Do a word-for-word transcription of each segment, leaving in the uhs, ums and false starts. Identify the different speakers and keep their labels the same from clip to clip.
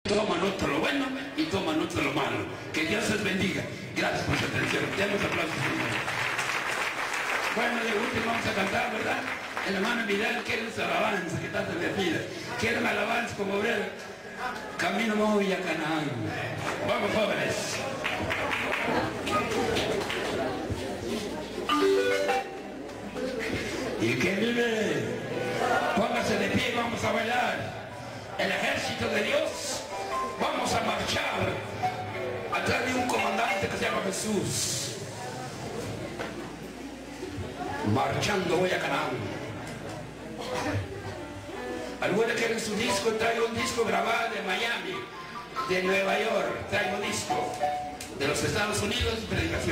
Speaker 1: Toma nota lo bueno y toma nota lo malo. Que Dios les bendiga. Gracias por su atención. Demos aplausos. Bueno, de último vamos a cantar, ¿verdad? El hermano Vidal quiere su alabanza, que tanto le pide. Quiere una alabanza como obrero. Camino muy a Canaán. Vamos, jóvenes. Y que vive. Póngase de pie, vamos a bailar. El ejército de Dios. Vamos a marchar atrás de un comandante que se llama Jesús. Marchando voy a Canaán. Algunos quieren su disco, traigo un disco grabado de Miami, de Nueva York, traigo un disco de los Estados Unidos, predicación.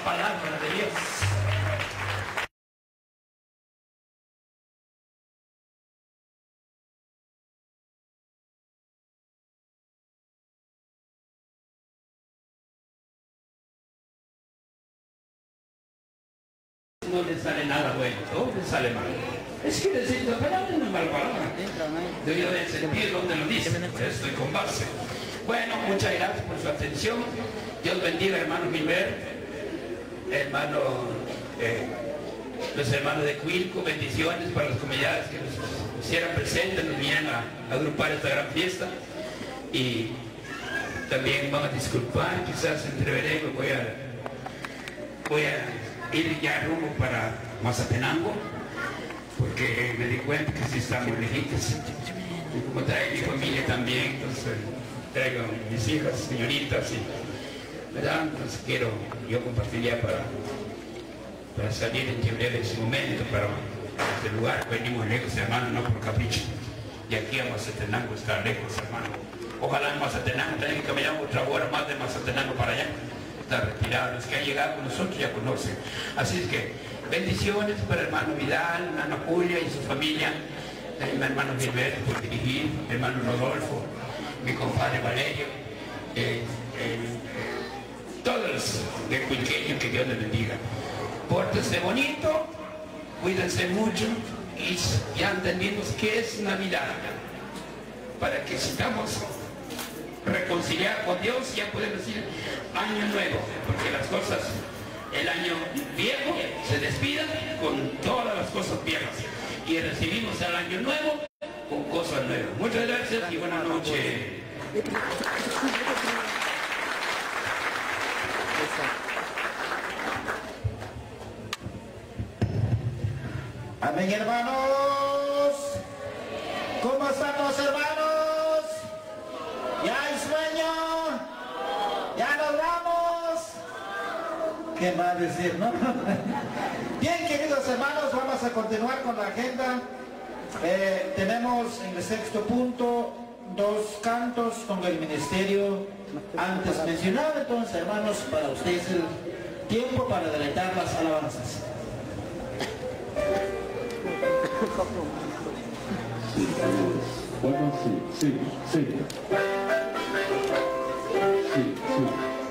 Speaker 1: palabra de Dios. No le sale nada bueno, todo le sale mal. Es que decir la palabra no es mala palabra. Debido de sentir donde lo dice, por eso estoy con base. Bueno, muchas gracias por su atención. Dios bendiga, hermano Gilbert, hermano, eh, los hermanos de Cuilco, bendiciones para las comunidades que nos hicieran presentes, nos vinieran a, a agrupar esta gran fiesta. Y también van a disculpar, quizás entreveremos, voy a, voy a ir ya rumbo para Mazatenango, porque me di cuenta que sí estamos lejitos. Y como traigo mi familia también, entonces traigo a mis hijas, señoritas, y, ¿verdad? Entonces quiero, yo compartiría para, para salir en breve ese momento, para este lugar. Venimos lejos, hermano, no por capricho. Y aquí a Mazatenango está lejos, hermano. Ojalá en Mazatenango tengan que caminar otra hora más de Mazatenango para allá. Está retirado, los que han llegado con nosotros ya conocen. Así es que bendiciones para el hermano Vidal, hermano Julia y su familia, mi hermano Gilberto por dirigir, mi hermano Rodolfo, mi compadre Valerio, eh, eh, todos los de Cuilqueño, que Dios les bendiga. Pórtense bonito, cuídense mucho y ya entendimos qué es Navidad, para que sigamos reconciliar con Dios, ya podemos decir año nuevo, porque las cosas, el año viejo se despida con todas las cosas viejas y recibimos el año nuevo con cosas nuevas. Muchas gracias y buenas noches.
Speaker 2: Amén, hermanos. ¿Cómo están los hermanos? ¿Ya hay sueño? ¿Ya nos vamos? ¿Qué más decir, no? Bien, queridos hermanos, vamos a continuar con la agenda. Eh, tenemos en el sexto punto dos cantos con el ministerio antes mencionado. Entonces, hermanos, para ustedes el tiempo para deleitar las alabanzas.
Speaker 3: Bueno, sí, sí, sí. Sí, sí.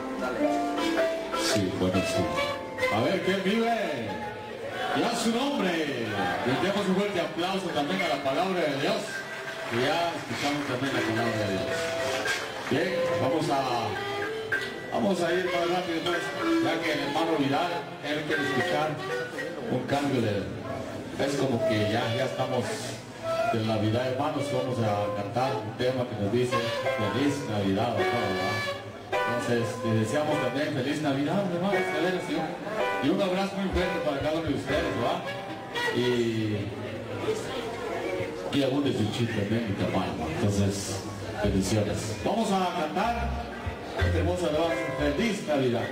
Speaker 3: Sí, bueno, sí. A ver, ¿quién vive? Ya su nombre. Le damos un fuerte aplauso también a la palabra de Dios. Que ya escuchamos también la palabra de Dios. Bien, vamos a... Vamos a ir más rápido, pues, ya que el hermano Vidal, él quiere escuchar un cambio de... Es como que ya, ya estamos de Navidad, hermanos, vamos a cantar un tema que nos dice Feliz Navidad a todos, ¿verdad? Entonces, le deseamos también Feliz Navidad, hermanos, y un abrazo muy fuerte para cada uno de ustedes, ¿verdad? Y... y algún de su chiste también, mi hermano. Entonces, bendiciones. Vamos a cantar este hermoso alabanza, Feliz Navidad.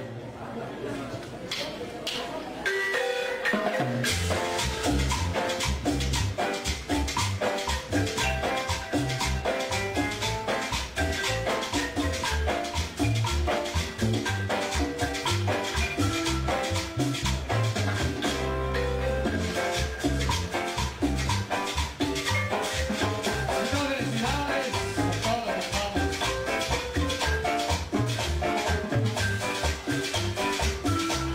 Speaker 4: Feliz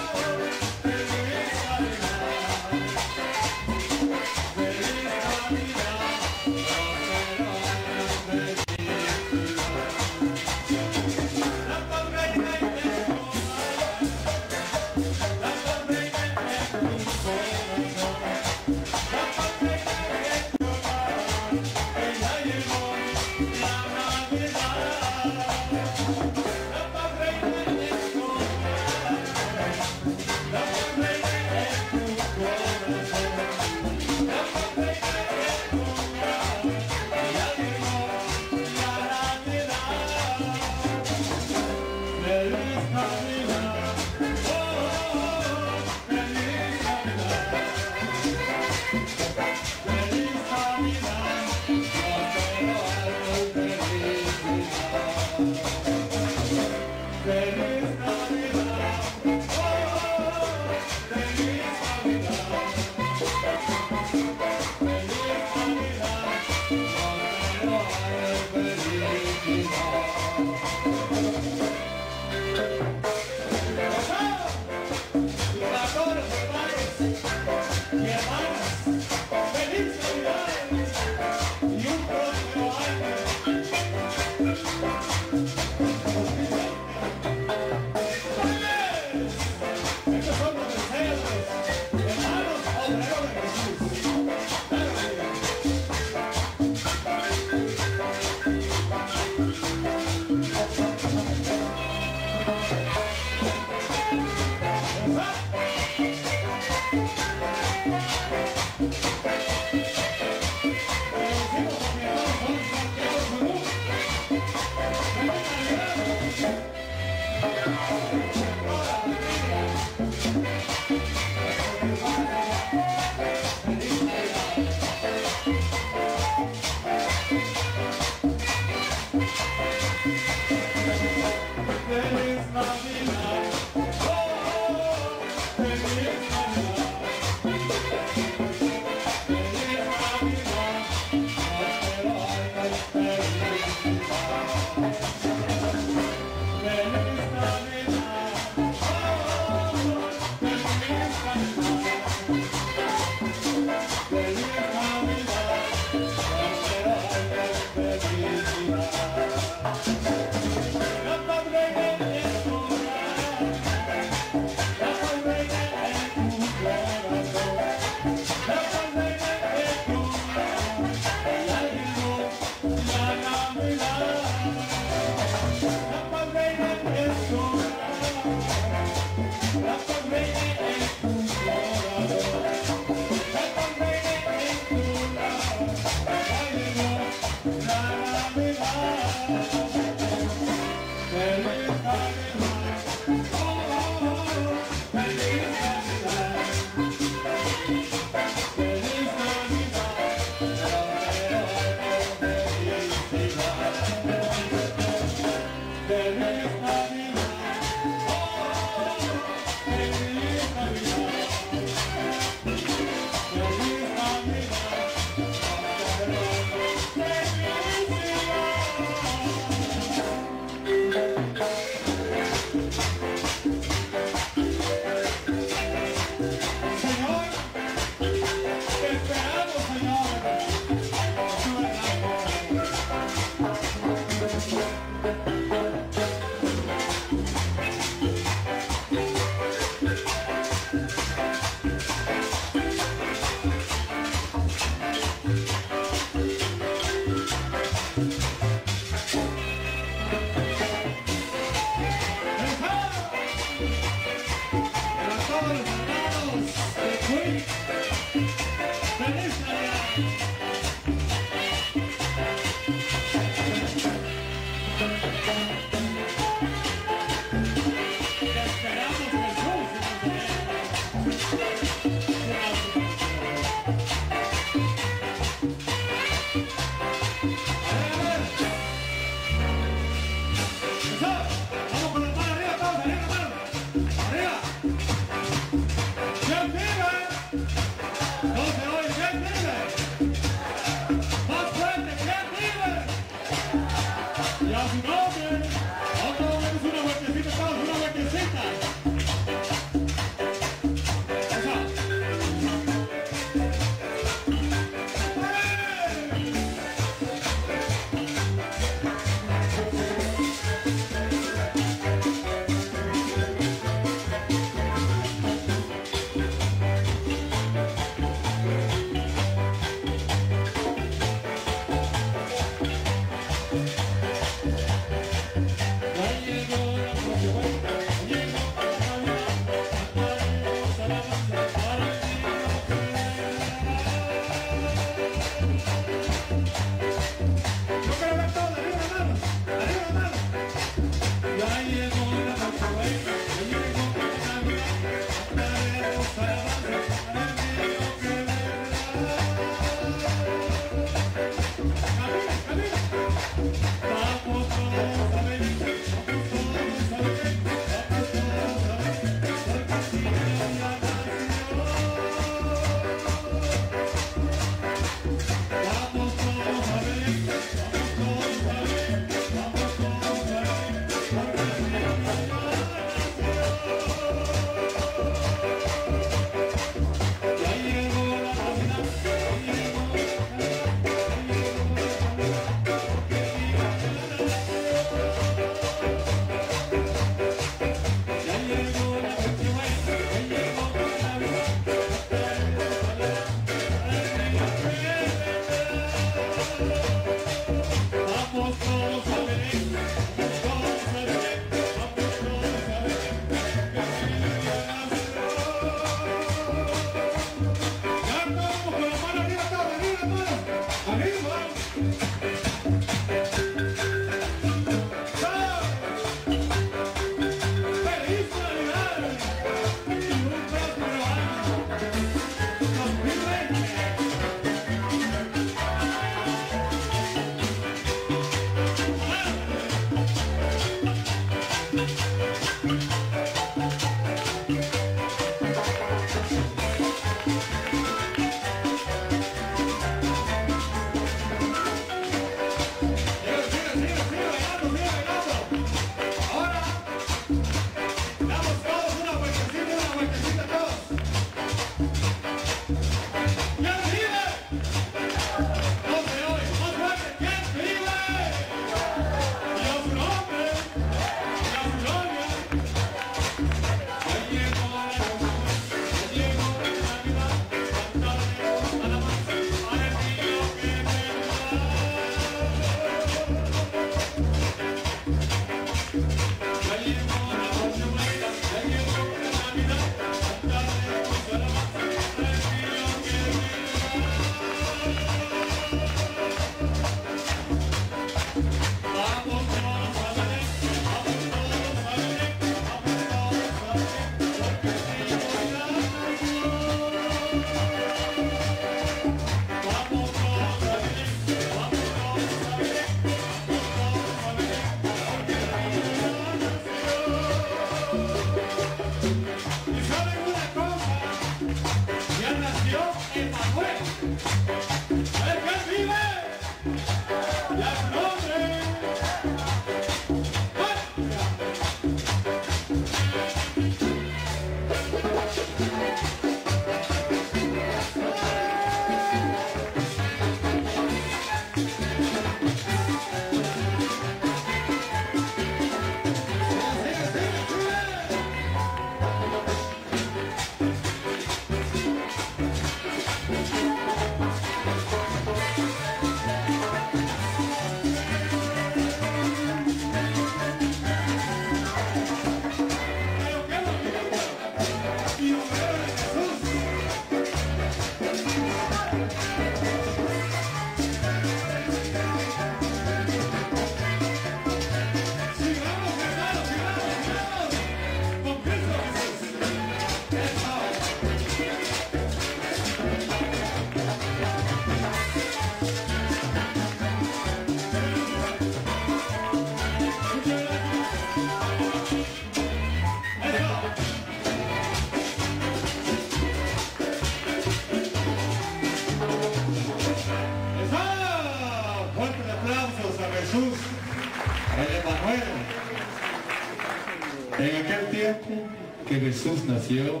Speaker 3: que Jesús nació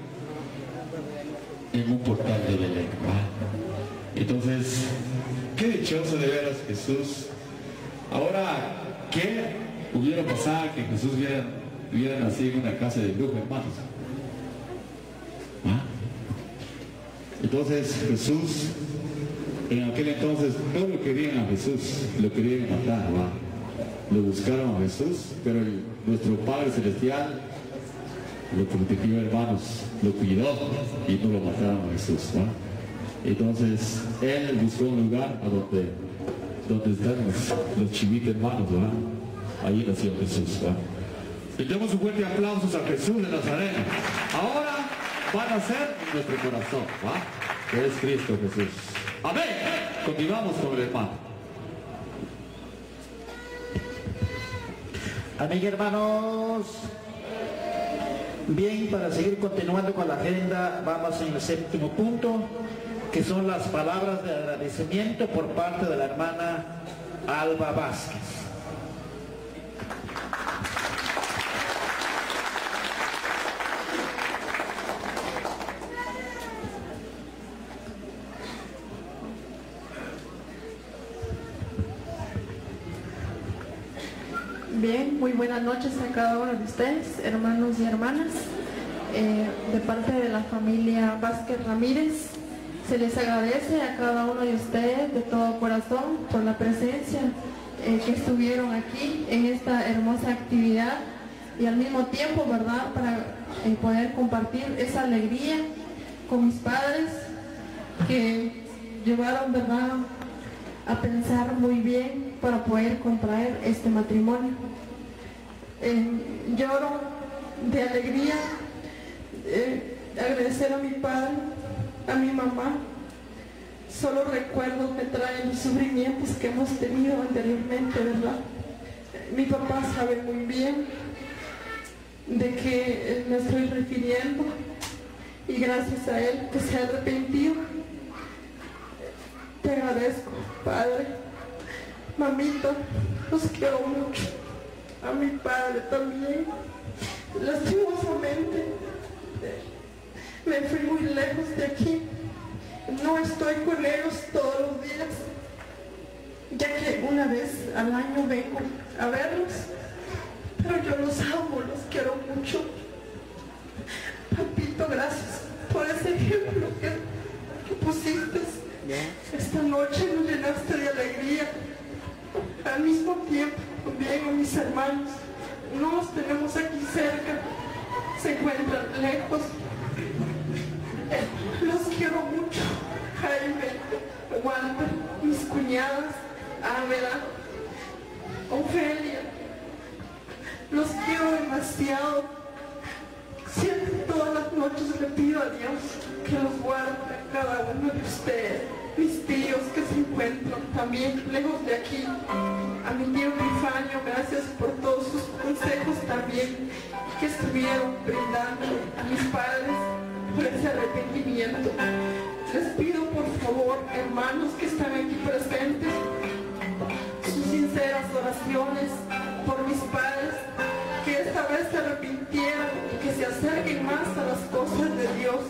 Speaker 3: en un portal de Belén. Entonces, qué dichoso de veras Jesús. Ahora, ¿qué hubiera pasado que Jesús hubiera, hubiera nacido en una casa de brujos, hermanos? ¿Ah? Entonces Jesús, en aquel entonces no lo querían a Jesús, lo querían matar, ¿va? Lo buscaron a Jesús, pero el, nuestro Padre Celestial lo protegió, hermanos, lo cuidó y no lo mataron a Jesús, ¿va? Entonces Él buscó un lugar a donde, donde están los, los chivitos, hermanos, ¿va? Ahí nació Jesús, ¿va? Y demos un fuerte aplauso a Jesús de Nazaret. Ahora van a ser en nuestro corazón, ¿va? Que es Cristo Jesús. Amén. Continuamos con el hermano.
Speaker 2: Amén, hermanos. Bien, para seguir continuando con la agenda, vamos en el séptimo punto, que son las palabras de agradecimiento por parte de la hermana Alba Vázquez.
Speaker 4: Bien, muy buenas noches a cada uno de ustedes, hermanos y hermanas. Eh, de parte de la familia Vázquez Ramírez, se les agradece a cada uno de ustedes de todo corazón por la presencia eh, que estuvieron aquí en esta hermosa actividad y al mismo tiempo, ¿verdad?, para eh, poder compartir esa alegría con mis padres que llevaron, ¿verdad?, a pensar muy bien para poder contraer este matrimonio. Eh, lloro de alegría, eh, agradecer a mi padre, a mi mamá. Solo recuerdos me traen los sufrimientos que hemos tenido anteriormente, ¿verdad? Mi papá sabe muy bien de qué me estoy refiriendo y gracias a él que se ha arrepentido. Te agradezco, Padre. Mamita, los quiero mucho. A mi padre también. Lastimosamente, me fui muy lejos de aquí. No estoy con ellos todos los días, ya que una vez al año vengo a verlos. Pero yo los amo, los quiero mucho. Papito, gracias por ese ejemplo que, que pusiste. Esta noche nos llenaste de alegría. Al mismo tiempo, también a mis hermanos, no los tenemos aquí cerca, se encuentran lejos. Los quiero mucho. Jaime, Walter, mis cuñadas, Ávila, Ofelia. Los quiero demasiado. Siempre todas las noches le pido a Dios que los guarde a cada uno de ustedes. Mis tíos que se encuentran también lejos de aquí. A mi tío Epifanio, gracias por todos sus consejos también que estuvieron brindando a mis padres por ese arrepentimiento. Les pido por favor, hermanos que están aquí presentes, sus sinceras oraciones por mis padres, que esta vez se arrepintieran y que se acerquen más a las cosas de Dios.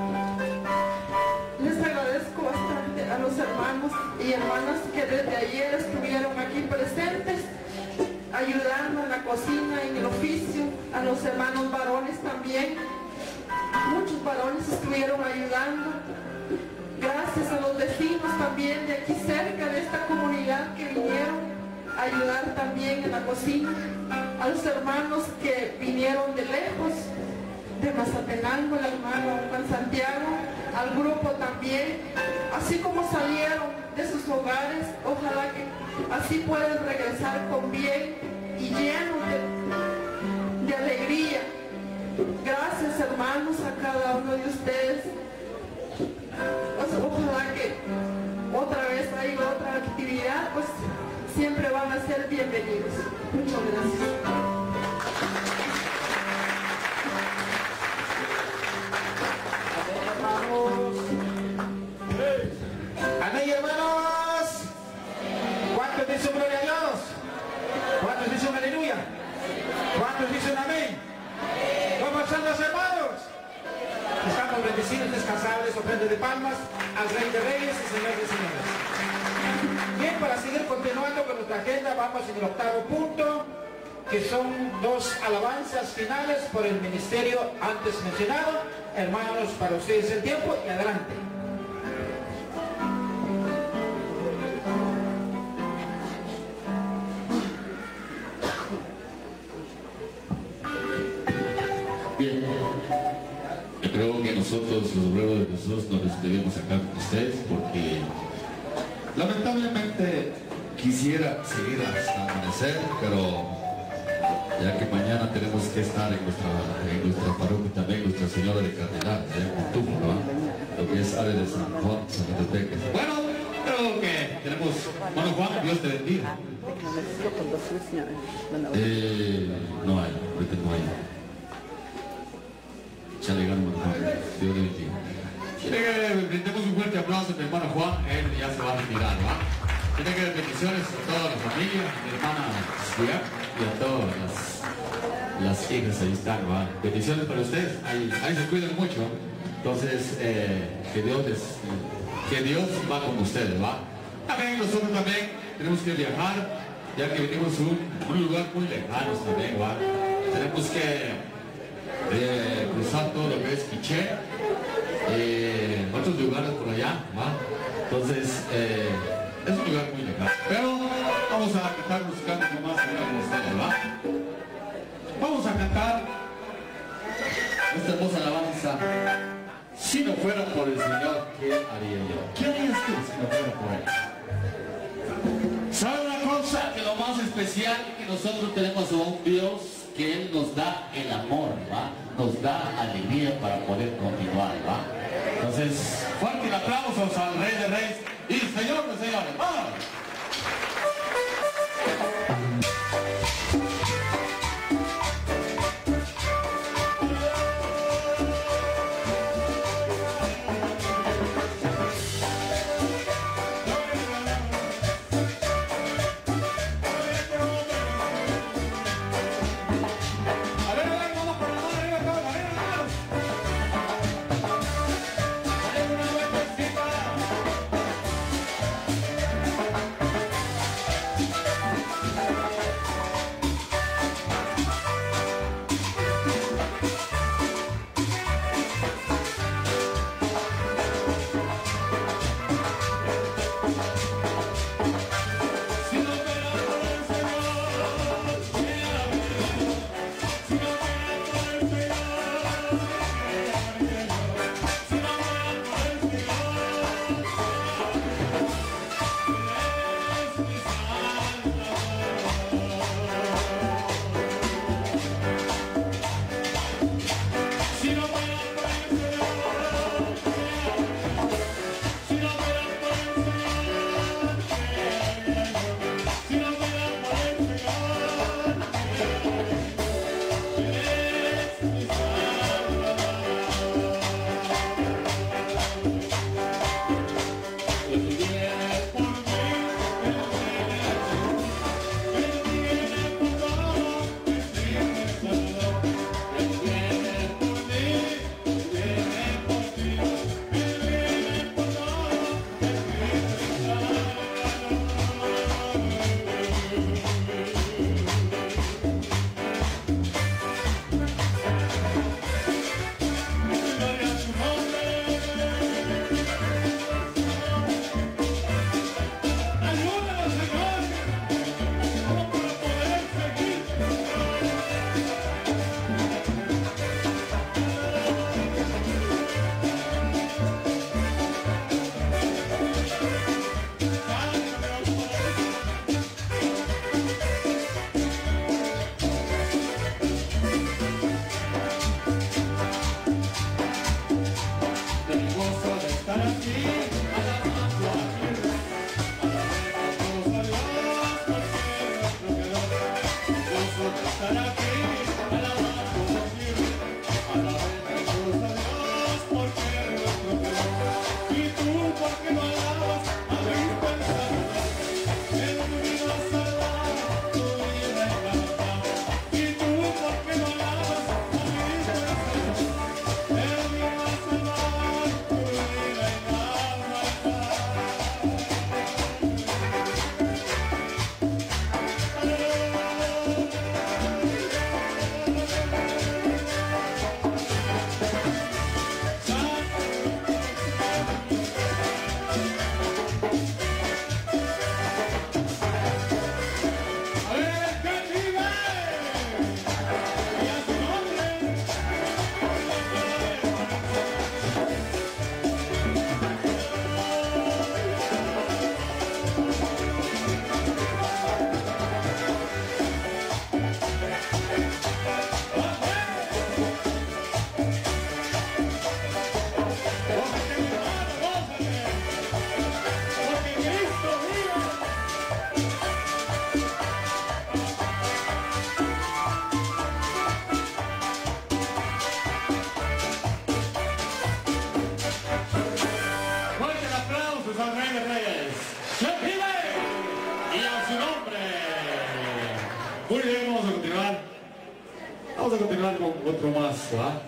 Speaker 4: Les agradezco bastante a los hermanos y hermanas que desde ayer estuvieron aquí presentes, ayudando en la cocina, en el oficio, a los hermanos varones también. Muchos varones estuvieron ayudando. Gracias a los vecinos también de aquí cerca de esta comunidad que vinieron a ayudar también en la cocina. A los hermanos que vinieron de lejos, de Mazatenango, el hermano Juan Santiago, al grupo también, así como salieron de sus hogares, ojalá que así puedan regresar con bien y llenos de, de alegría. Gracias, hermanos, a cada uno de ustedes. Ojalá que otra vez haya otra actividad, pues siempre van a ser bienvenidos. Muchas gracias.
Speaker 2: Amén, hermanos. ¿Cuántos dicen gloria a Dios? ¿Cuántos dicen aleluya? ¿Cuántos dicen amén? Vamos a incansables ofrendas de palmas al Rey de Reyes y Señor de Señores. Bien, para seguir continuando con nuestra agenda, vamos en el octavo punto, que son dos alabanzas finales por el ministerio antes mencionado. Hermanos, para ustedes el tiempo y adelante.
Speaker 3: Bien, yo creo que nosotros, los obreros de Jesús, nos despedimos acá con ustedes porque lamentablemente quisiera seguir hasta amanecer, pero ya que mañana tenemos que estar en nuestra, en nuestra parroquia también, Nuestra Señora de Cardenal, allá en Montúfar, ¿no? Lo que es área de San Juan, San Enrique. Bueno, creo que tenemos, bueno, Juan, Dios te bendiga. Eh, no hay, ahorita no hay. Ya le gano, Juan, Dios le bendiga. Quiere que brindemos un fuerte aplauso a mi hermano Juan, él ya se va a retirar, ¿va? Tiene que dar bendiciones a toda la familia, a mi hermana Julia y a todas las, las hijas, ahí están, ¿va? Bendiciones para ustedes, ahí, ahí se cuidan mucho. Entonces, eh, que, Dios les, que Dios va con ustedes, ¿va? También nosotros también tenemos que viajar, ya que venimos a un, un lugar muy lejano también, ¿va? Tenemos que eh, cruzar todo lo que es Quiché, eh, otros lugares por allá, ¿va? Entonces, eh, es un lugar muy lejano. Pero vamos a cantar los cantos más con ustedes, ¿va? Vamos a cantar esta hermosa alabanza. Si no fuera por el Señor, ¿qué haría yo? ¿Qué harías tú si no fuera por Él? ¿Sabe una cosa? Que lo más especial que nosotros tenemos a un Dios que Él nos da el amor, ¿va? Nos da alegría para poder continuar, ¿va? Entonces, fuerte el aplauso al Rey de Reyes y Señor de Señores. ¡Vamos!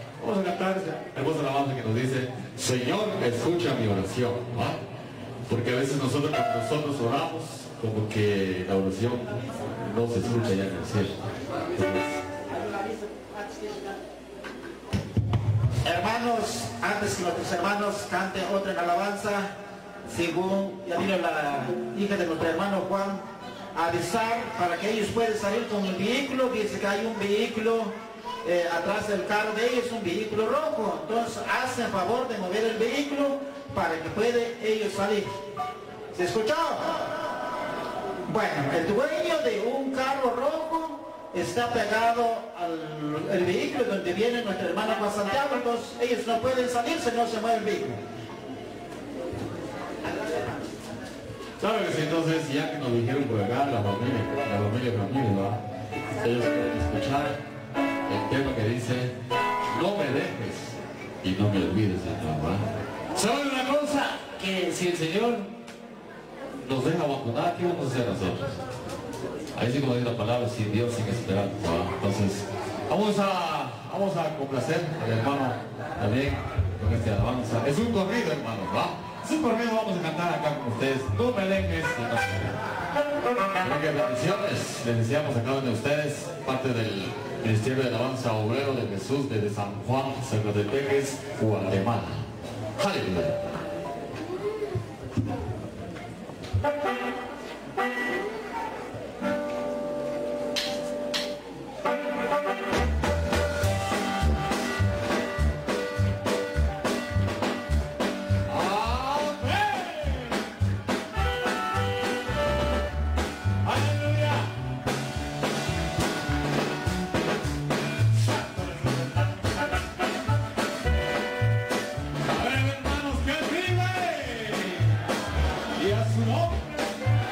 Speaker 3: Vamos a cantar esta hermosa alabanza que nos dice, Señor, escucha mi oración, ¿va? Porque a veces nosotros, cuando nosotros oramos, como que la oración no se escucha ya en el cielo. Entonces,
Speaker 2: hermanos, antes que nuestros hermanos canten otra alabanza, según ya vino la hija de nuestro hermano Juan, a avisar para que ellos puedan salir con el vehículo. Dice que hay un vehículo eh, atrás del carro de ellos, un vehículo rojo. Entonces hacen favor de mover el vehículo para que puedan ellos salir. ¿Se escuchó? Bueno, el dueño de un carro rojo está pegado al el vehículo donde viene nuestra hermana Juan Santiago, entonces ellos no pueden salir si no se mueve el vehículo.
Speaker 3: claro que sí, entonces ya que nos dijeron por acá la familia, la familia Ramírez, ¿va? Ellos pueden escuchar el tema que dice, no me dejes y no me olvides, Señor, ¿va? ¿Saben una cosa? Que si el Señor nos deja abandonar, ¿qué vamos a hacer nosotros? Ahí sí, como dice la palabra, sin Dios, sin esperanza, ¿va? Entonces, vamos a, vamos a complacer al hermano también con esta alabanza. Es un corrido, hermano, ¿va? Es un corrido, vamos a cantar acá con ustedes. No me dejes y no me dejes. Así que bendiciones, les deseamos a cada uno de ustedes, parte del Ministerio de Alabanza Obrero de Jesús desde San Juan, Zacatepeques, Guatemala. Aleluya. A ver, hermanos, que vive y a su nombre.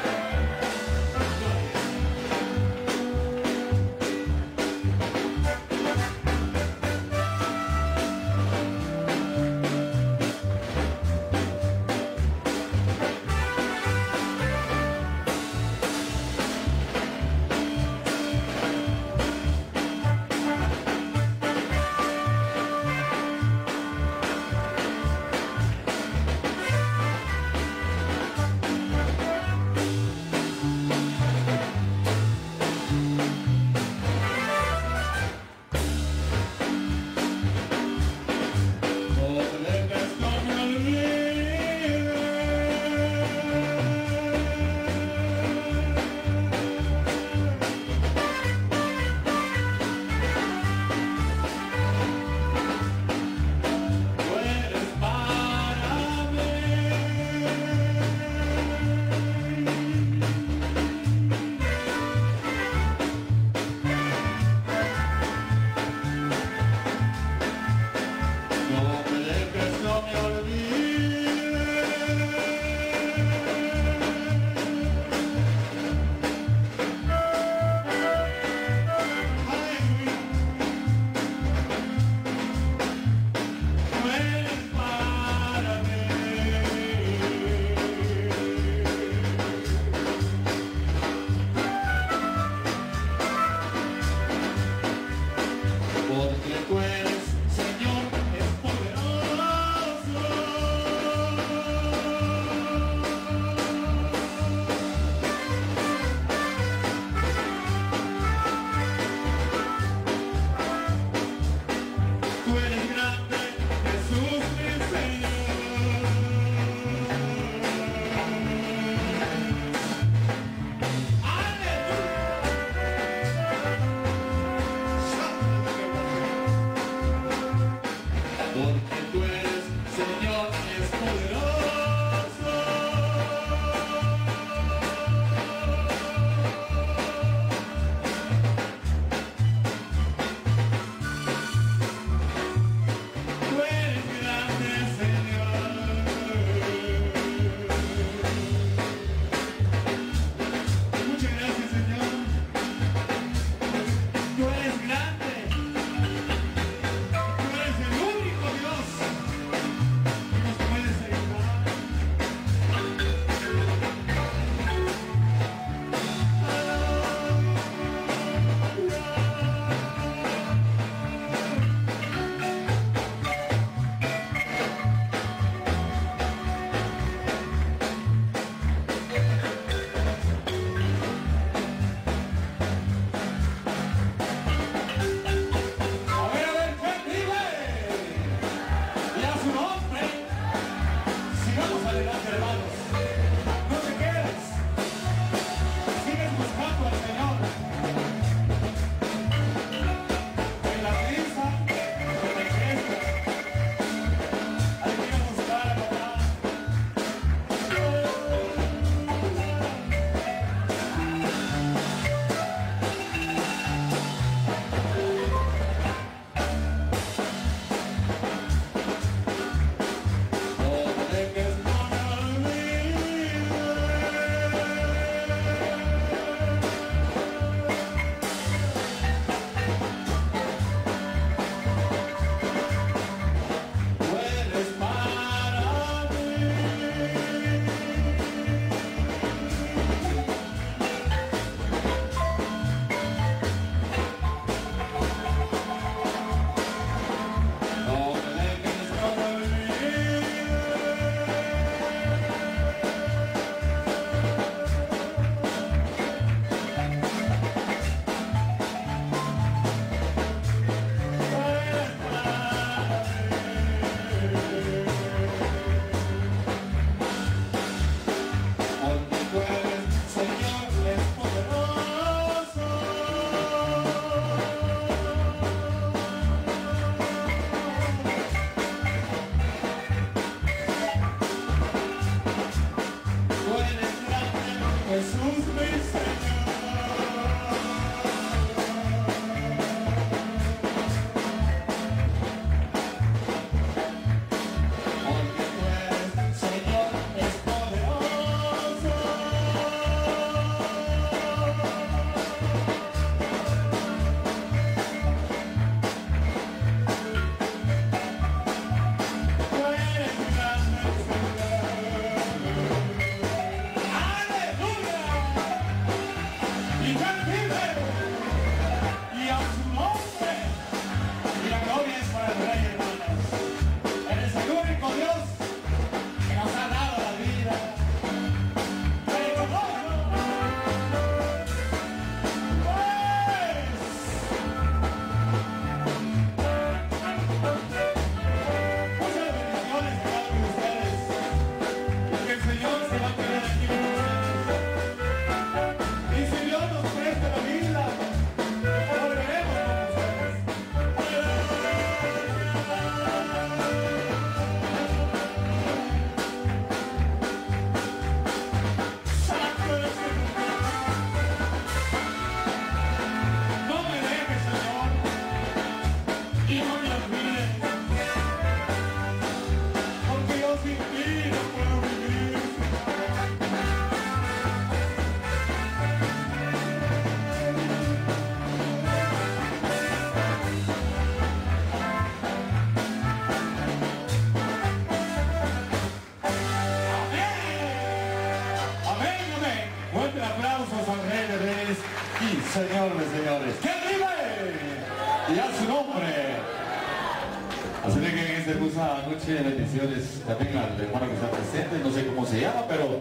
Speaker 3: Señor de señores. ¡Que vive! Y a su nombre. Así que en esta hermosa noche, bendiciones también al hermano que está presente, no sé cómo se llama, pero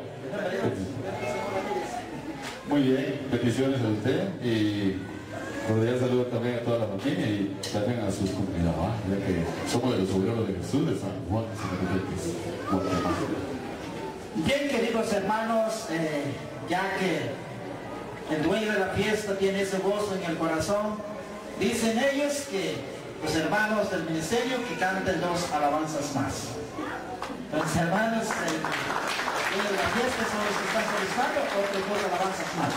Speaker 3: muy bien, bendiciones a usted y cordial saludo también a toda la familia y también a sus comunidades, ya que somos de los obreros de Jesús de San Juan, Guatemala.
Speaker 2: Bien, queridos hermanos, eh, ya que el dueño de la fiesta tiene ese gozo en el corazón, dicen ellos que los hermanos del ministerio que canten dos alabanzas más. Los hermanos del dueño de la fiesta son los que están solicitando otros dos alabanzas más.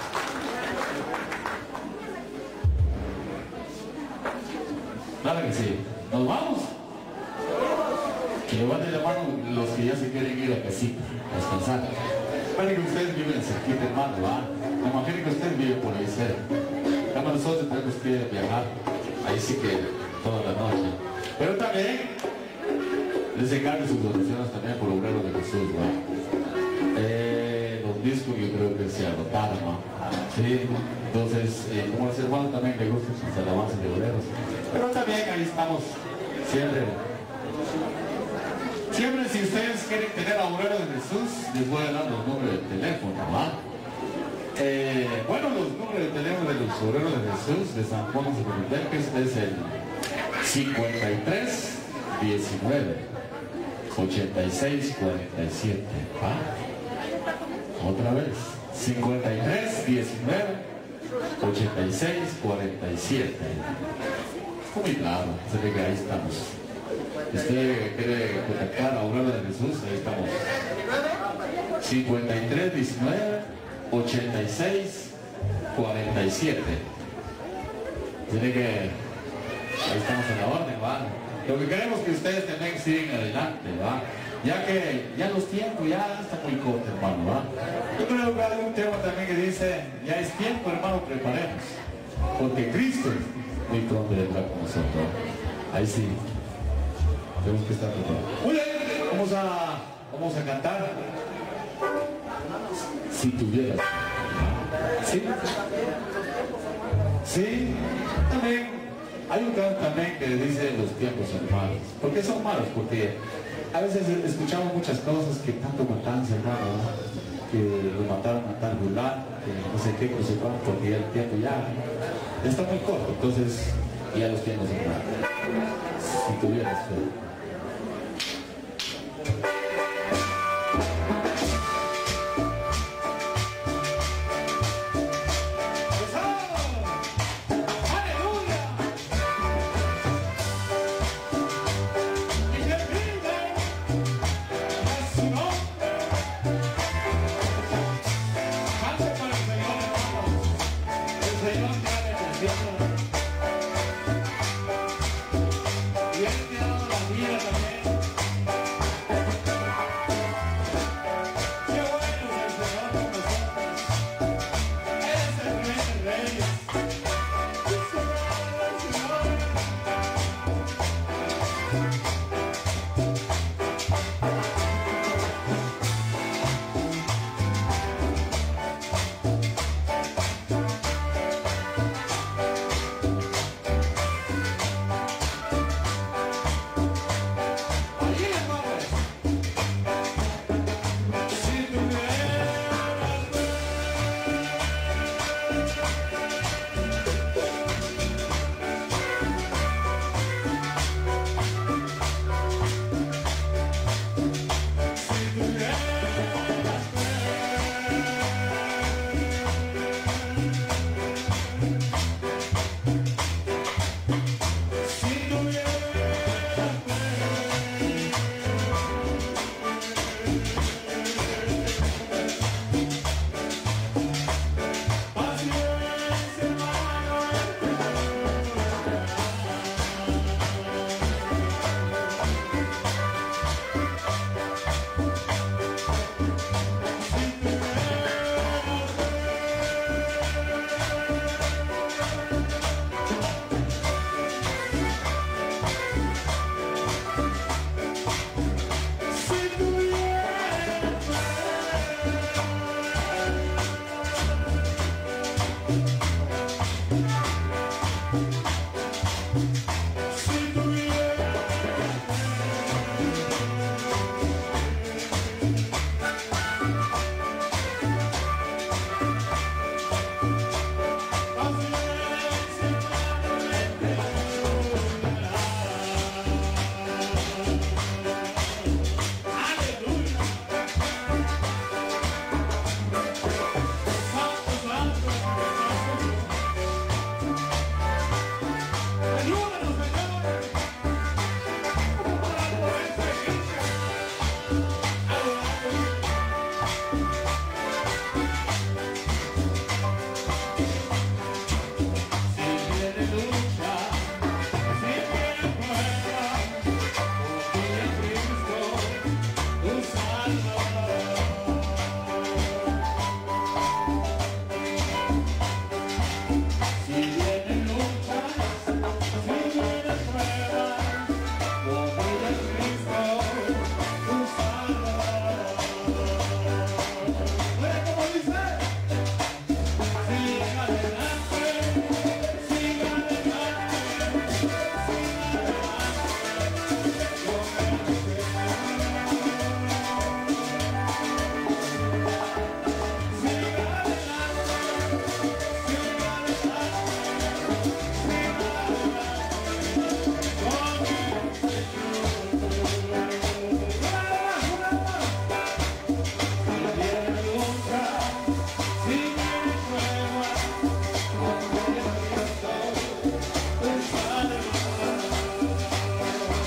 Speaker 3: Claro que sí. ¿Nos vamos? Que levanten la mano los que ya se quieren ir a casita, a descansar. Espero que ustedes viven cerquita, hermano, ¿va? Me imagino que ustedes viven por ahí cerca. Como nosotros tenemos que viajar, ahí sí que toda la noche. Pero también les encargo sus oraciones también por obreros de Jesús, ¿va? Eh, los discos yo creo que se agotaron, ¿no? Sí, entonces, eh, como los hermanos también les gustan sus alabanzas de obreros. Pero también ahí estamos, siempre. Siempre si ustedes quieren tener a obreros de Jesús, les voy a dar los números de teléfono, ¿va? Eh, bueno, los números de teléfono de los obreros de Jesús de San Juan de Comitecas es el cincuenta y tres diecinueve ochenta y seis cuarenta y siete, ¿va? Otra vez, cincuenta y tres diecinueve ochenta y seis cuarenta y siete. Muy claro, se ve que ahí estamos. Si usted quiere contactar a obreros de Jesús, ahí estamos. cincuenta y tres diecinueve ochenta y seis cuarenta y siete. Tiene que ahí estamos en la orden, ¿va? Lo que queremos es que ustedes también sigan adelante, ¿va? Ya que ya los tiempos ya están muy cortos, hermano, ¿va? Yo creo que hay un tema también que dice, ya es tiempo, hermano, preparemos, porque Cristo muy pronto vendrá con nosotros. Ahí sí, tenemos que estar preparados. Muy bien, vamos a, vamos a cantar. Si tuvieras. ¿Sí? Sí, también hay un canto también que dice los tiempos son malos. ¿Por qué son malos? Porque a veces escuchamos muchas cosas que tanto matanza, hermano, ¿no? Que lo mataron a tal lugar, que no sé qué, no sé cuánto, porque ya el tiempo ya está muy corto, entonces ya los tiempos son malos. Si tuvieras fe.
Speaker 5: Y él te ha dado la vida.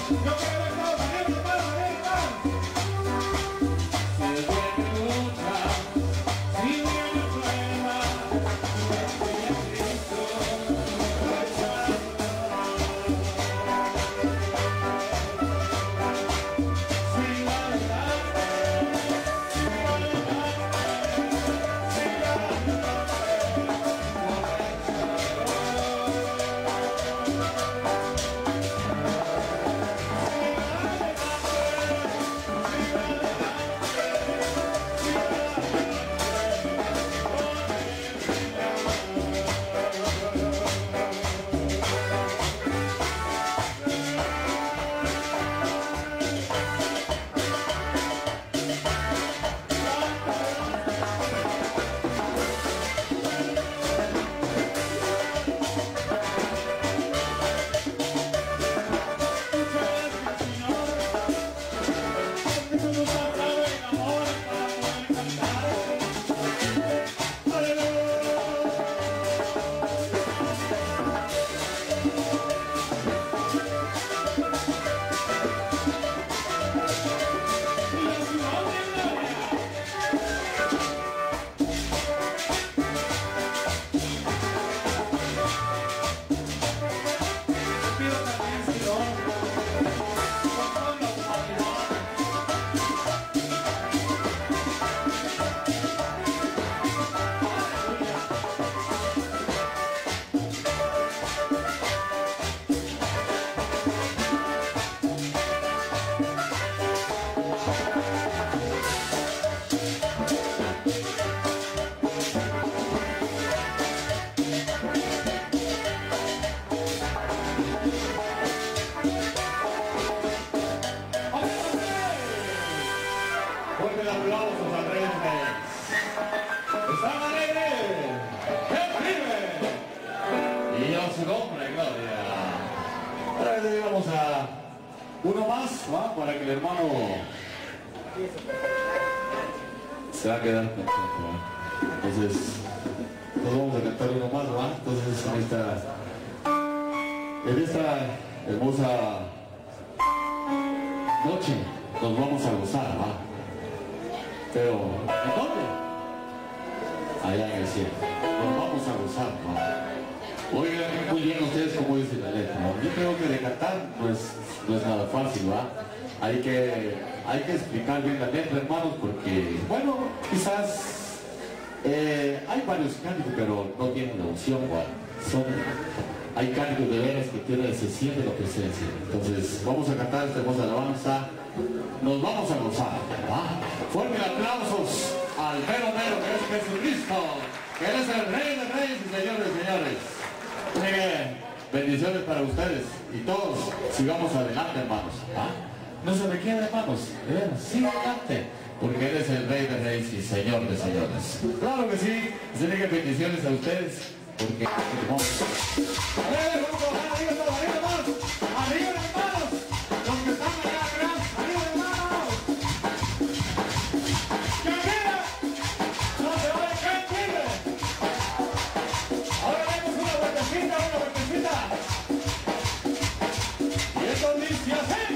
Speaker 3: Uno más, ¿va? Para que el hermano se va a quedar contento, ¿va? Entonces, nos vamos a cantar uno más, ¿va? Entonces, en esta, en esta hermosa noche nos vamos a gozar, ¿va? Pero, ¿en dónde? Allá en el cielo. Nos vamos a gozar, ¿va? Oigan muy bien ustedes como dice la letra, ¿no? Yo creo que de cantar no es, no es nada fácil, ¿va? Hay que, hay que explicar bien la letra, hermanos, porque, bueno, quizás eh, hay varios cánticos, pero no tienen la unción, ¿va? Son, hay cánticos de veras que tienen, se siente la presencia. Entonces, vamos a cantar esta hermosa alabanza, nos vamos a gozar, ¿va? Fuertes aplausos al mero mero que es Jesucristo, que Él es el Rey de Reyes y Señor de Señores. Muy bien, bendiciones para ustedes y todos sigamos adelante, hermanos. ¿Ah? No se me queden, hermanos, eh, sigue adelante, porque Él es el Rey de Reyes y Señor de Señores. Claro que sí, así que bendiciones a ustedes, porque vamos. A ver, vamos a bajar, arriba, todo, arriba, hermanos, arriba, hermanos, los que están allá atrás, arriba, hermanos. ¡Que vive! ¡No se vaya, que vive! Ahora vemos una vueltecita, una vueltecita. Y esto dice así.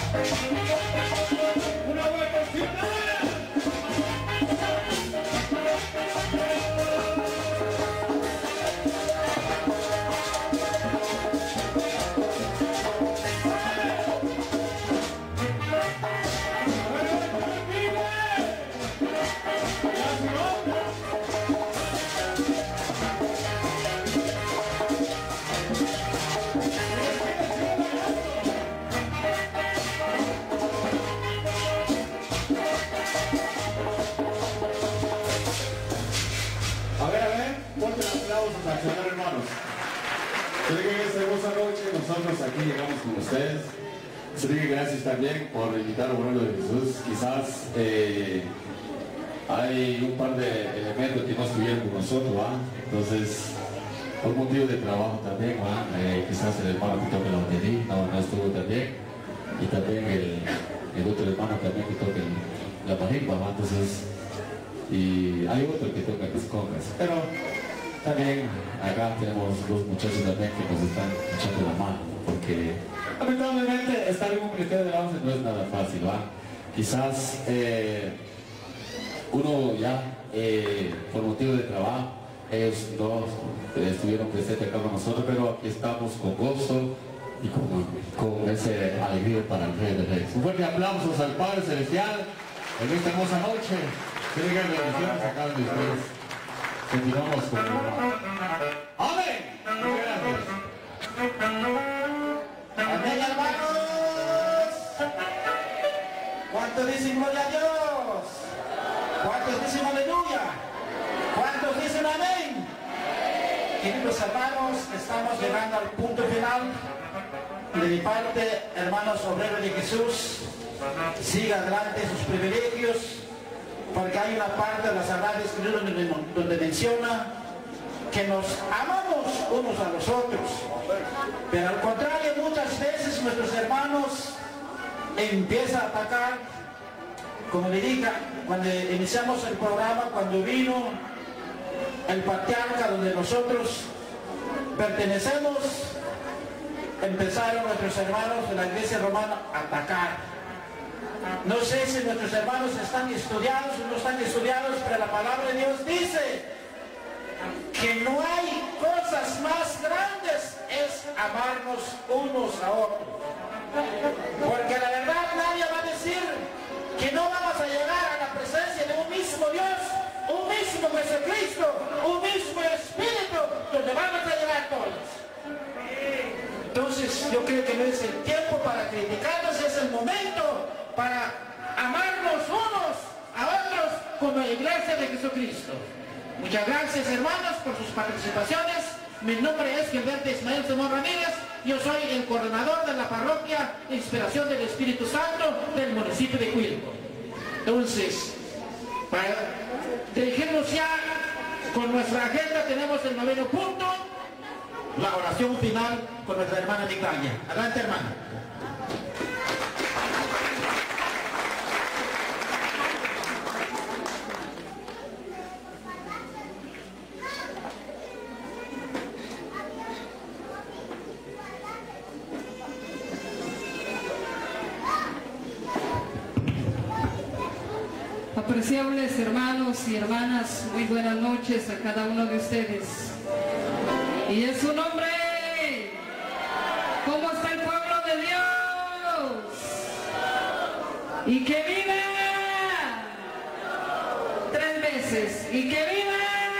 Speaker 1: Una vuelta.
Speaker 3: Hermanos, creo que esta hermosa noche nosotros aquí llegamos con ustedes. Así que gracias también por invitar al pueblo de Jesús. Quizás eh, hay un par de elementos que no estuvieron con nosotros, ¿va? Entonces, por motivo de trabajo también, ¿va? Eh, quizás el hermano que toque la batería no, no estuvo también, y también el, el otro hermano también que toque la marimba, ¿va? Entonces, y hay otro que toca las congas, pero también acá tenemos dos muchachos también que nos están echando la mano, porque lamentablemente estar en un ministerio de alabanza no es nada fácil, ¿va? Quizás eh, uno ya, eh, por motivo de trabajo, ellos no estuvieron presentes acá con nosotros, pero aquí estamos con gozo y con, con ese alegría para el Rey de Reyes. Un fuerte aplauso al Padre Celestial en esta hermosa noche. Que digan bendiciones a cada uno de ustedes. Continuamos con el hermano. ¡Amén! Gracias.
Speaker 2: Amén, hermanos. ¿Cuántos dicen gloria a Dios? ¿Cuántos dicen aleluya? ¿Cuántos dicen amén? Queridos hermanos, estamos llegando al punto final. De mi parte, hermanos obreros de Jesús, siga adelante sus privilegios, porque hay una parte de la Sagrada Escritura donde, donde menciona que nos amamos unos a los otros, pero al contrario, muchas veces nuestros hermanos empiezan a atacar, como le dije cuando iniciamos el programa, cuando vino el patriarca donde nosotros pertenecemos, empezaron nuestros hermanos de la iglesia romana a atacar. No sé si nuestros hermanos están estudiados o no están estudiados, pero la palabra de Dios dice que no hay cosas más grandes es amarnos unos a otros. Porque la verdad nadie va a decir que no vamos a llegar a la presencia de un mismo Dios, un mismo Jesucristo, un mismo Espíritu, donde vamos a llegar todos. Entonces yo creo que no es el tiempo para criticarnos, es el momento para amarnos unos a otros como la iglesia de Jesucristo. Muchas gracias, hermanos, por sus participaciones. Mi nombre es Gilberto Ismael Simón Ramírez. Yo soy el coordinador de la parroquia Inspiración del Espíritu Santo del municipio de Cuilco. Entonces, para dirigirnos ya con nuestra agenda, tenemos el noveno punto, la oración final con nuestra hermana Nictaña. Adelante, hermana.
Speaker 5: Apreciables hermanos y hermanas, muy buenas noches a cada uno de ustedes. Y en su nombre, ¿cómo está el pueblo de Dios? Y que viva tres veces. Y que viva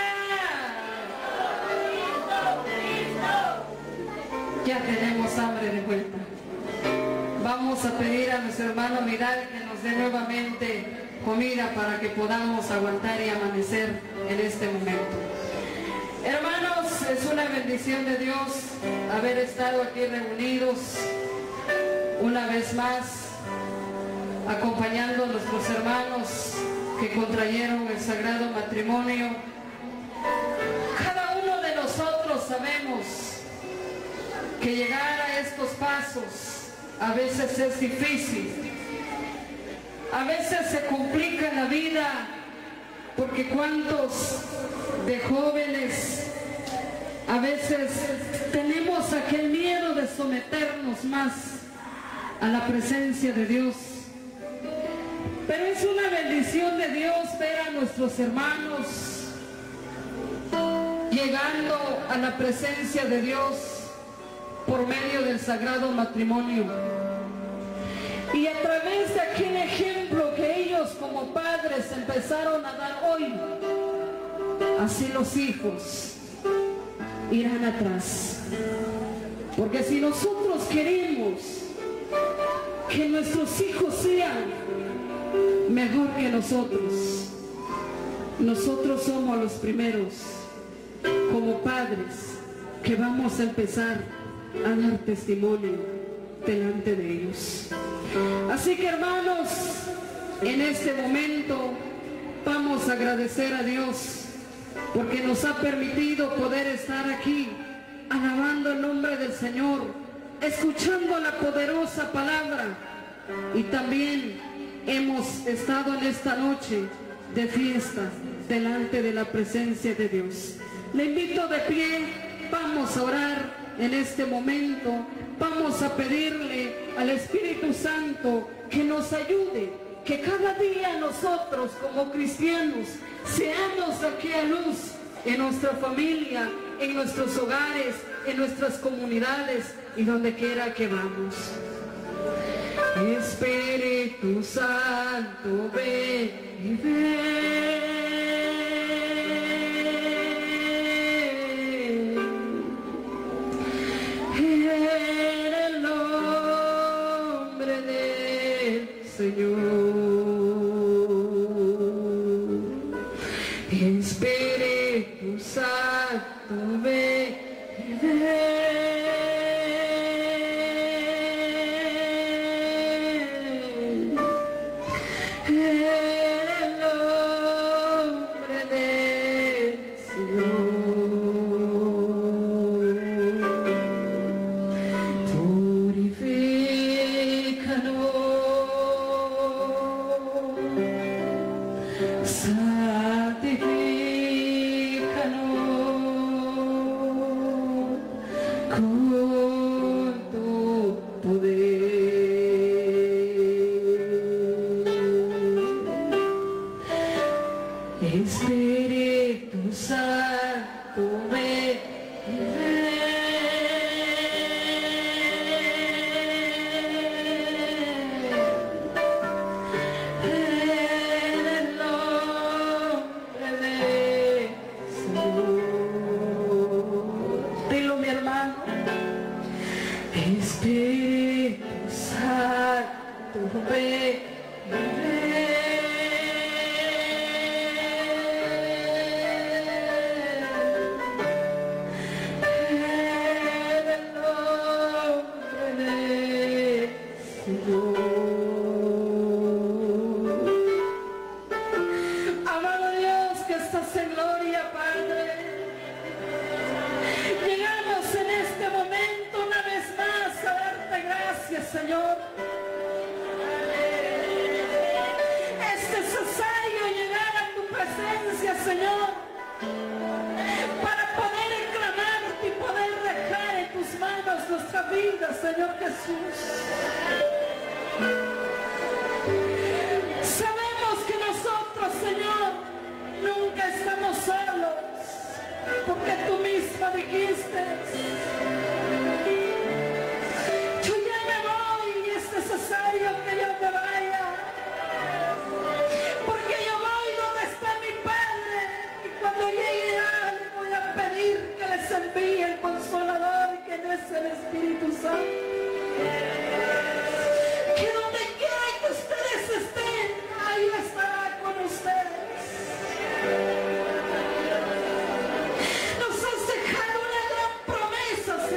Speaker 5: ya tenemos hambre de vuelta. Vamos a pedir a nuestro hermano Vidal que nos dé nuevamente comida para que podamos aguantar y amanecer en este momento. Hermanos, es una bendición de Dios haber estado aquí reunidos una vez más, acompañando a nuestros hermanos que contrayeron el sagrado matrimonio. Cada uno de nosotros sabemos que llegar a estos pasos a veces es difícil. A veces se complica la vida, porque cuántos de jóvenes a veces tenemos aquel miedo de someternos más a la presencia de Dios. Pero es una bendición de Dios ver a nuestros hermanos llegando a la presencia de Dios por medio del sagrado matrimonio. Y a través de aquel ejemplo que ellos como padres empezaron a dar hoy, así los hijos irán atrás. Porque si nosotros queremos que nuestros hijos sean mejor que nosotros, nosotros somos los primeros como padres que vamos a empezar a dar testimonio delante de ellos. Así que, hermanos, en este momento vamos a agradecer a Dios porque nos ha permitido poder estar aquí alabando el nombre del Señor, escuchando la poderosa palabra, y también hemos estado en esta noche de fiesta delante de la presencia de Dios. Le invito de pie, vamos a orar en este momento, vamos a pedirle al Espíritu Santo que nos ayude, que cada día nosotros como cristianos seamos aquella luz en nuestra familia, en nuestros hogares, en nuestras comunidades y donde quiera que vamos. Espíritu Santo, ven y ven. En el nombre del Señor. Espíritu Santo, ven y ven. Espíritu Santo, ven y ven. En el nombre del Señor. Dilo, mi hermano. Espíritu Santo, ven y ven. Señor, es necesario llegar a tu presencia, Señor, para poder clamarte y poder dejar en tus manos nuestra vida, Señor Jesús. Sabemos que nosotros, Señor, nunca estamos solos, porque tú mismo dijiste: necesario que yo te vaya, porque yo voy donde está mi Padre, y cuando llegue a le voy a pedir que les envíe el Consolador, que no es el Espíritu Santo, que donde quiera que ustedes estén, ahí estará con ustedes. Nos has dejado una gran promesa,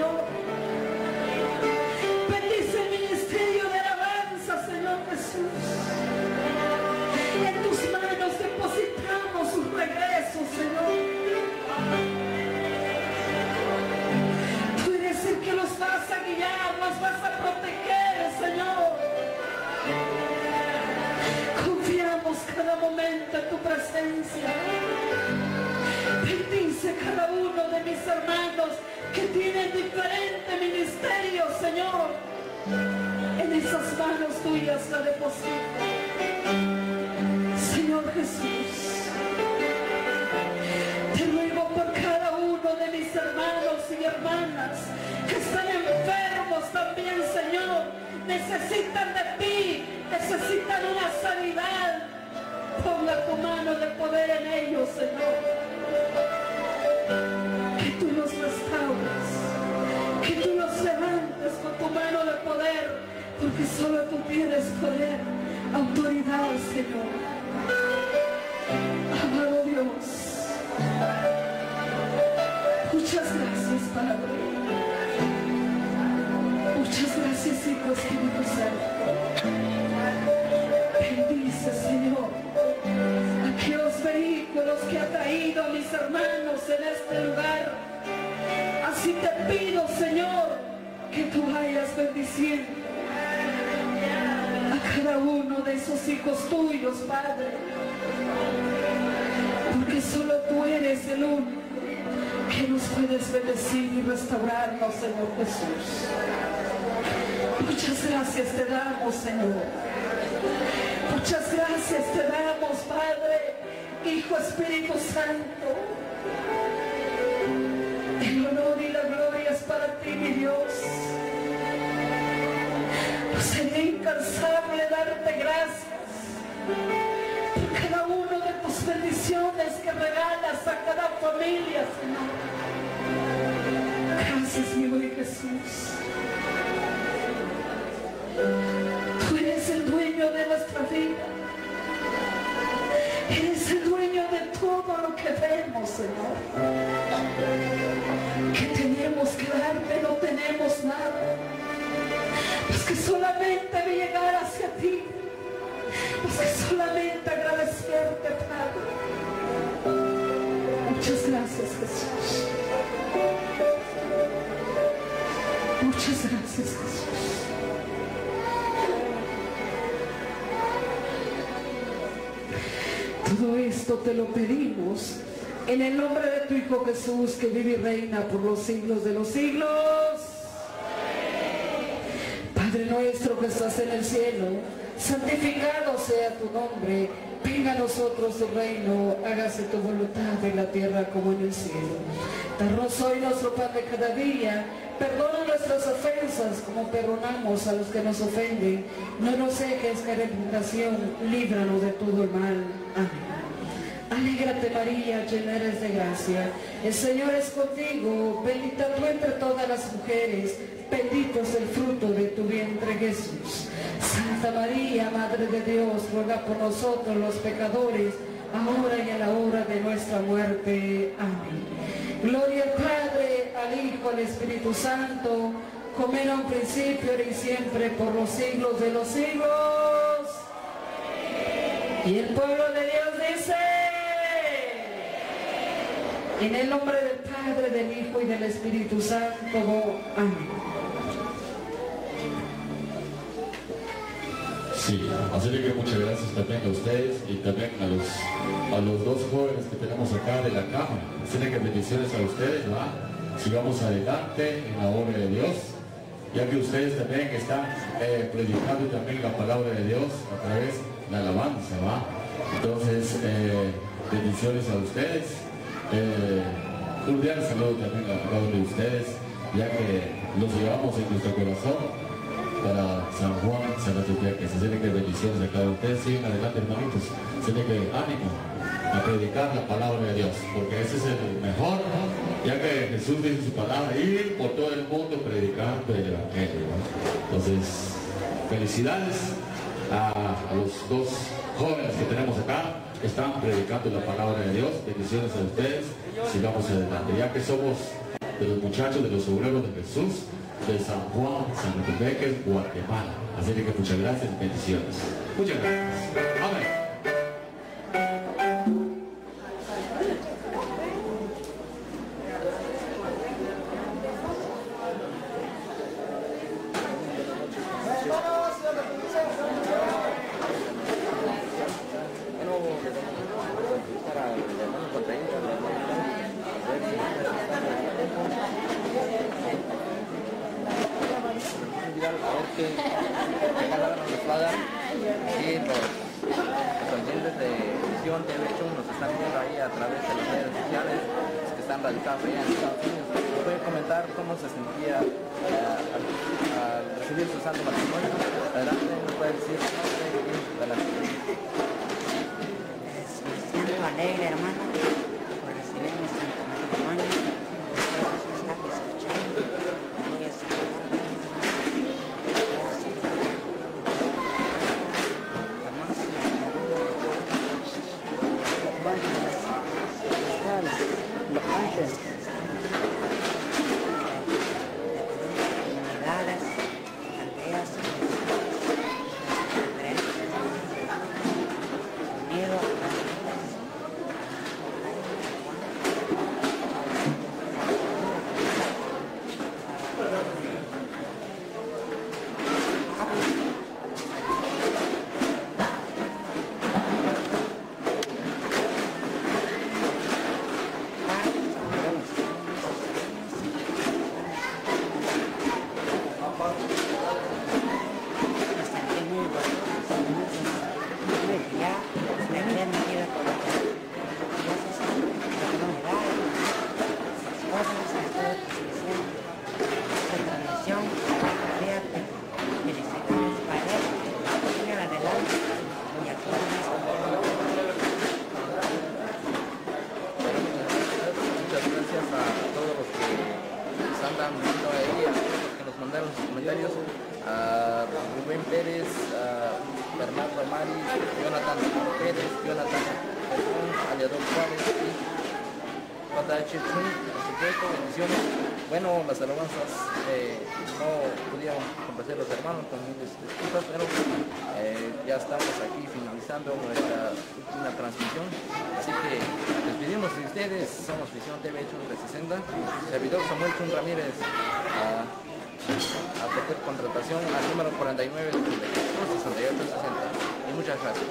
Speaker 5: Señor. Bendice el ministerio de alabanza, Señor Jesús. En tus manos depositamos sus regresos, Señor. Tú eres el que los vas a guiar, los vas a proteger, Señor. Confiamos cada momento en tu presencia. Bendice cada uno de mis hermanos que tienen diferente ministerio, Señor. En esas manos tuyas la deposito, Señor Jesús. Te ruego por cada uno de mis hermanos y hermanas que están enfermos también, Señor. Necesitan de ti, necesitan una sanidad. Ponga tu mano de poder en ellos, Señor. Que tú los restaures, que tú los levantes con tu mano de poder, porque solo tú tienes poder, autoridad, Señor. Amado Dios, muchas gracias, Padre. Muchas gracias, Hijo Espíritu Santo. Bendice, Señor, aquellos vehículos que ha traído a mis hermanos en este lugar. Así te pido, Señor, que tú vayas bendiciendo a cada uno de esos hijos tuyos, Padre, porque solo tú eres el único que nos puedes bendecir y restaurarnos, Señor Jesús. Muchas gracias te damos, Señor. Muchas gracias te damos, Padre, Hijo, Espíritu Santo. El honor y la gloria es para ti, mi Dios. Sería incansable darte gracias por cada uno de tus bendiciones que regalas a cada familia, Señor. Gracias, mi buen Jesús. Tú eres el dueño de nuestra vida. Eres el dueño de todo lo que vemos, Señor. Que tenemos que darte, no tenemos nada. Pues que solamente de llegar hacia ti. Pues que solamente agradecerte, Padre. Muchas gracias, Jesús. Muchas gracias, Jesús. Todo esto te lo pedimos en el nombre de tu Hijo Jesús, que vive y reina por los siglos de los siglos. Padre nuestro que estás en el cielo, santificado sea tu nombre. Venga a nosotros tu reino, hágase tu voluntad en la tierra como en el cielo. Danos hoy nuestro pan de cada día. Perdona nuestras ofensas como perdonamos a los que nos ofenden. No nos dejes caer en tentación, líbranos de todo el mal. Amén. Alégrate, María, llena eres de gracia. El Señor es contigo. Bendita tú entre todas las mujeres. Bendito es el fruto de tu vientre, Jesús. Santa María, Madre de Dios, ruega por nosotros los pecadores, ahora y a la hora de nuestra muerte. Amén. Gloria al Padre, al Hijo, al Espíritu Santo, como era un principio, ahora y siempre, por los siglos de los siglos. Y el pueblo de Dios dice: en el nombre del Padre, del Hijo y del Espíritu Santo. Amén.
Speaker 3: Sí, así que muchas gracias también a ustedes y también a los, a los dos jóvenes que tenemos acá de la cámara. Así que bendiciones a ustedes, ¿va? Sigamos adelante en la obra de Dios, ya que ustedes también están eh, predicando también la palabra de Dios a través de la alabanza, ¿va? Entonces, eh, bendiciones a ustedes. Eh, un cordial saludo también a cada uno de ustedes, ya que los llevamos en nuestro corazón para San Juan, San Atuteques. Se tiene que bendiciones a cada uno de ustedes. Sigan adelante, hermanitos. Se tiene que ánimo a predicar la palabra de Dios, porque ese es el mejor, ya que Jesús dice su palabra, ir por todo el mundo predicando el evangelio. Entonces, felicidades a, a los dos jóvenes que tenemos acá, que están predicando la palabra de Dios. Bendiciones a ustedes. Sigamos adelante, ya que somos de los muchachos de los obreros de Jesús de San Juan, San Rebeque, Guatemala. Así que muchas gracias y bendiciones. Muchas gracias. Amén.
Speaker 6: Bueno, las alabanzas eh, no pudieron complacer los hermanos con miles de disculpas, pero eh, ya estamos aquí finalizando nuestra última transmisión. Así que despedimos de ustedes. Somos Visión T V ochocientos sesenta, servidor Samuel Chun Ramírez, a, a cualquier contratación al número cuarenta y nueve sesenta y ocho sesenta. Y muchas gracias.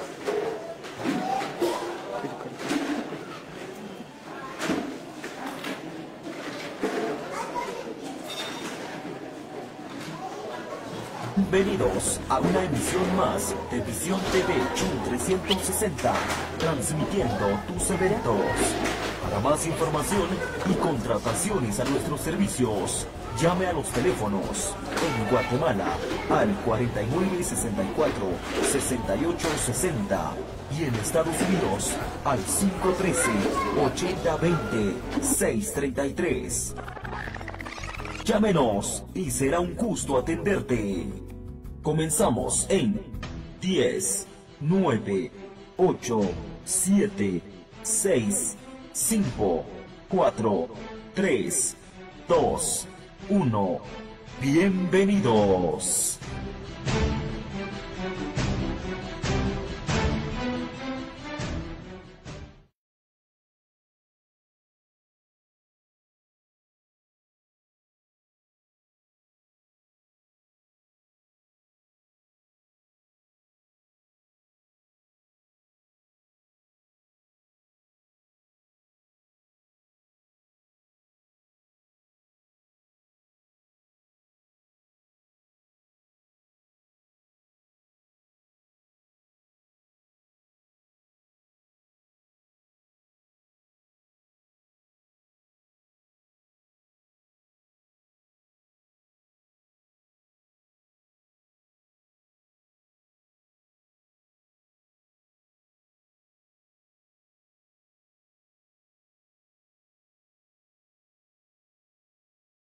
Speaker 7: Bienvenidos a una emisión más de Visión T V Chun trescientos sesenta, transmitiendo tus eventos. Para más información y contrataciones a nuestros servicios, llame a los teléfonos en Guatemala al cuarenta y nueve sesenta y cuatro sesenta y ocho sesenta y en Estados Unidos al cinco uno tres ochenta veinte seiscientos treinta y tres. Llámenos y será un gusto atenderte. Comenzamos en diez, nueve, ocho, siete, seis, cinco, cuatro, tres, dos, uno. Bienvenidos.